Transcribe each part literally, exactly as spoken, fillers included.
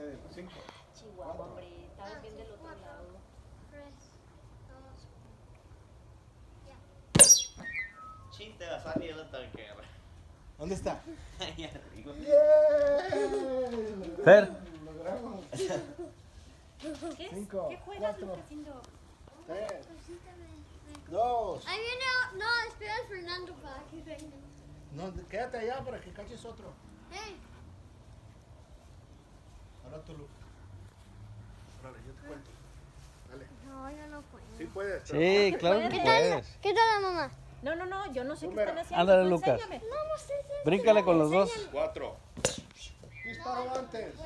ceder. Cinco. Chihuahua, hombre. Estabas bien del otro lado. Tres, dos, ya. Chiste, va a salir la tanquera. ¿Dónde está? Ahí arriba. ¡Bien! Fer. Lo logramos. ¿Qué, es? Cinco, ¿Qué juegas, cuatro. Lucasinho? Tres, Cosita de- de- dos. Ahí viene, no, espera a Fernando para que venga. No, quédate allá para que caches otro. Hey, Ahora tú, Lucas. Órale, yo te cuento. Dale. no, yo no puedo. Sí puedes. pero- Sí, claro que ¿Qué puedes. ¿Qué tal la mamá? No, no, no, yo no sé qué Número. están haciendo. Ándale, Tú Lucas. enséñame. No, no sé si Bríncale con los dos. Cuatro. Disparo antes.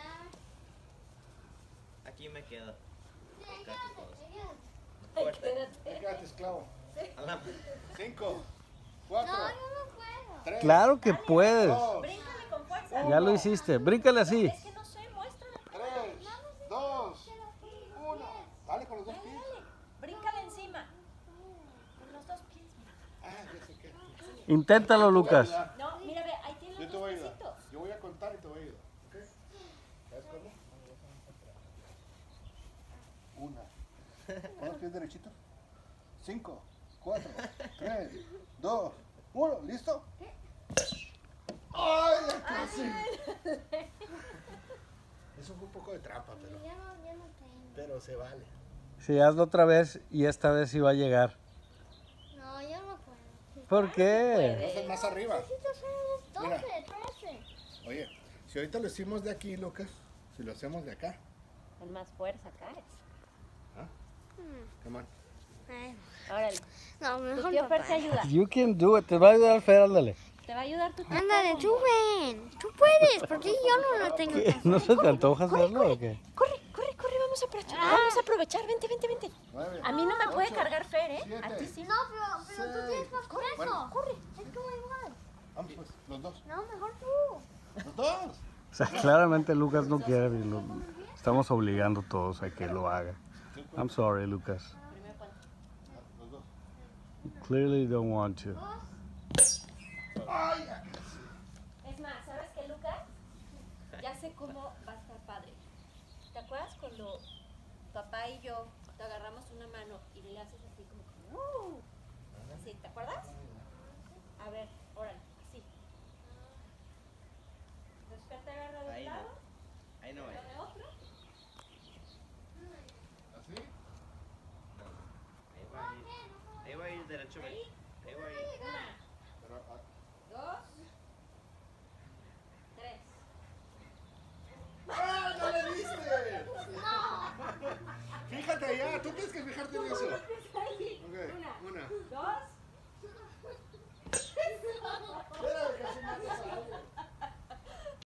Aquí me quedo. Ay, espérate. Quédate, esclavo. A la- Cinco. Cuatro. No, yo no puedo. Tres. Claro que puedes. Dos. Bríncale con fuerza. Ya lo hiciste. Bríncale así. Es que no sé, muéstrame. Tres. Dos. Uno. Dale con los dos Dale, pies. dale. Bríncale encima. Con los dos pies. Ah, ya sé qué. Inténtalo, Lucas. No, mira, ve, ahí tiene Yo los te dos voy a ayudar. piecitos. Yo voy a contar y te voy a ayudar. ¿Ok? ¿Sabes cómo? Una. Con los pies derechitos. Cinco. Cuatro. Tres. Dos. Uno. ¿Listo? ¡Ay, ya casi! Eso fue un poco de trampa, pero, Ya no, ya no tengo. pero se vale. Sí, hazlo otra vez y esta vez sí va a llegar. No, yo no puedo. ¿Por qué? Entonces más arriba. Necesito hacer Mira. doce, trece. Oye, si ahorita lo hicimos de aquí, Lucas, si lo hacemos de acá. Con más fuerza, caes. ¿Ah? Come on. Ay, Órale. no, Tu mejor tío Fer papá. te ayuda. You can do it. Te va a ayudar Fer, ándale. Te va a ayudar tu tío. Ándale, tú ven. Tú puedes, porque yo no lo tengo. ¿Qué? ¿No se te antoja hacerlo o qué? Corre, corre, corre, vamos a aprovechar. Vamos a aprovechar, vente, vente, vente. Nueve. A mí no me puede Ocho. cargar Fer, ¿eh? Siete. A ti sí. No, pero, pero tú tienes más peso. Bueno. Corre. Es como igual. Vamos pues, los dos. No, mejor tú. Los dos. O sea, claramente Lucas no quiere y lo estamos obligando todos a que lo haga. I'm sorry, Lucas. Primero cuánto. Los dos. You clearly don't want to. ¡Ay! ya. Es más, ¿sabes qué, Lucas? Ya sé cómo va a estar padre. ¿Te acuerdas cuando papá y yo te agarramos una mano y le haces así como que, ¡uh! Así, ¿te acuerdas? A ver, órale, así. Entonces Fer te agarra de un Ahí, lado